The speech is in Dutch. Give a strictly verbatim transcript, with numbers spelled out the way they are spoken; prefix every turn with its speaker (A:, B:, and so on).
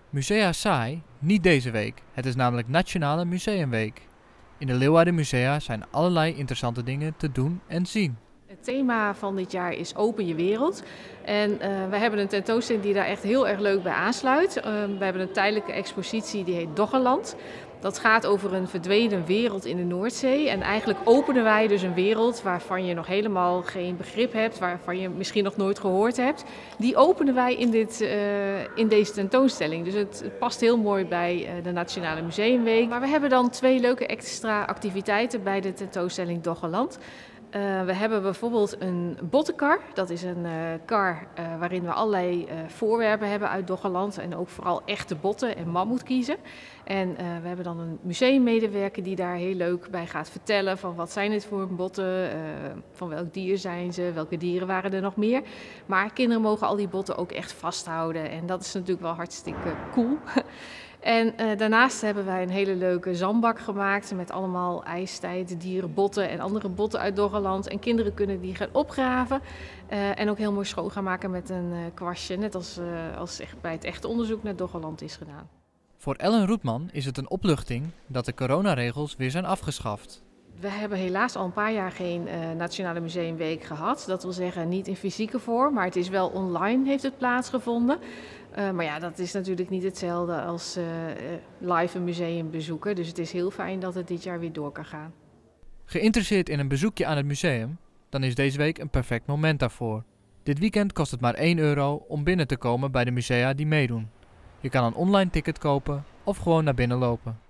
A: Musea saai? Niet deze week. Het is namelijk Nationale Museumweek. In de Leeuwarden Musea zijn allerlei interessante dingen te doen en zien.
B: Het thema van dit jaar is Open je wereld. En uh, we hebben een tentoonstelling die daar echt heel erg leuk bij aansluit. Uh, we hebben een tijdelijke expositie die heet Doggerland. Dat gaat over een verdwenen wereld in de Noordzee. En eigenlijk openen wij dus een wereld waarvan je nog helemaal geen begrip hebt, waarvan je misschien nog nooit gehoord hebt. Die openen wij in, dit, uh, in deze tentoonstelling. Dus het, het past heel mooi bij uh, de Nationale Museumweek. Maar we hebben dan twee leuke extra activiteiten bij de tentoonstelling Doggerland. Uh, we hebben bijvoorbeeld een bottenkar. Dat is een uh, kar uh, waarin we allerlei uh, voorwerpen hebben uit Doggerland. En ook vooral echte botten en mammoetkiezen. En uh, we hebben dan een museummedewerker die daar heel leuk bij gaat vertellen van wat zijn dit voor botten, uh, van welk dier zijn ze, welke dieren waren er nog meer. Maar kinderen mogen al die botten ook echt vasthouden en dat is natuurlijk wel hartstikke cool. En uh, daarnaast hebben wij een hele leuke zandbak gemaakt met allemaal ijstijd, dieren, botten en andere botten uit Doggerland. En kinderen kunnen die gaan opgraven uh, en ook heel mooi schoon gaan maken met een uh, kwastje, net als, uh, als echt bij het echte onderzoek naar Doggerland is gedaan.
A: Voor Ellen Roetman is het een opluchting dat de coronaregels weer zijn afgeschaft.
B: We hebben helaas al een paar jaar geen uh, Nationale Museumweek gehad. Dat wil zeggen niet in fysieke vorm, maar het is wel online heeft het plaatsgevonden. Uh, maar ja, dat is natuurlijk niet hetzelfde als uh, live een museum bezoeken. Dus het is heel fijn dat het dit jaar weer door kan gaan.
A: Geïnteresseerd in een bezoekje aan het museum? Dan is deze week een perfect moment daarvoor. Dit weekend kost het maar één euro om binnen te komen bij de musea die meedoen. Je kan een online ticket kopen of gewoon naar binnen lopen.